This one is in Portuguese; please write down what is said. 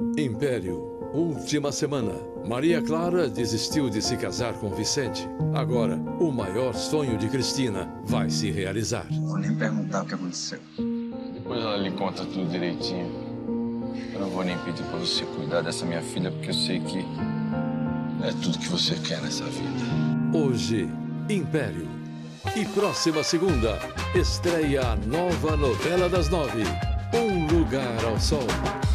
Império, última semana. Maria Clara desistiu de se casar com Vicente. Agora, o maior sonho de Cristina vai se realizar. Vou nem perguntar o que aconteceu. Depois ela lhe conta tudo direitinho. Eu não vou nem pedir pra você cuidar dessa minha filha, porque eu sei que é tudo que você quer nessa vida. Hoje, Império. E próxima segunda, estreia a nova novela das 9, Um Lugar ao Sol.